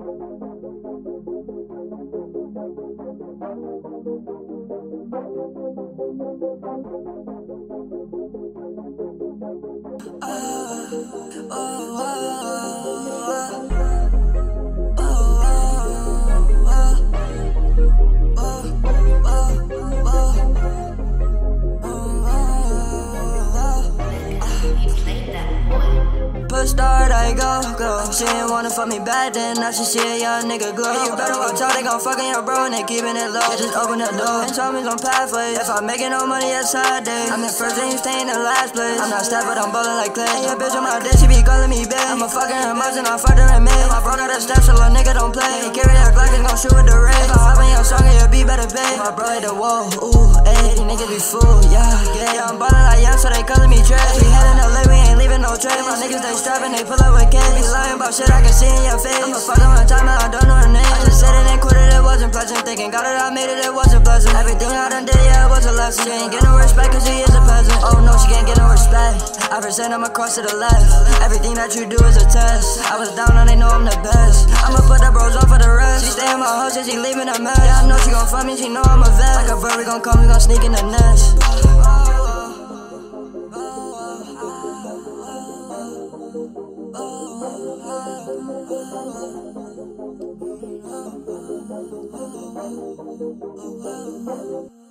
Start, I go. She didn't wanna fuck me back then, now she see a young nigga glow. You better watch out, they gon' fuckin' your bro and they keepin' it low. Just open the door and told me some pathways. If I'm making no money, that's side day. I'm in first and you stay in the last place. I'm not step, but I'm ballin' like Clay. And your bitch on my dick, she be calling me babe. I'm a fucking her mugs and I fucked her in May. My bro got a step, so a nigga don't play. He carry that Glock, he's gon' shoot with the ray. If I hop in your song and your beat better pay. My bro hit the wall, ooh, ayy, these niggas be fool, yeah. I'm ballin' like young, so they callin' me trash. We headin' LA, we ain't leaving no trace. My niggas, they strappin', they pull up with K. Be lying about shit I can see in your face. I'ma fuck on one time and I don't know her name. I just said it and quit it, it wasn't pleasant. Thinking got it, I made it, it wasn't pleasant. Everything I done did, yeah, it was a lesson. She ain't get no respect cause she is a peasant. Oh no, she can't get no respect. I present, I'm across to the left. Everything that you do is a test. I was down and they know I'm the best. I'ma put the bros on for the rest. She stay in my house and she leaving a mess. Yeah, I know she gon' fuck me, she know I'm a vet. Like a bird, we gon' come, we gon' sneak in the nest. Oh,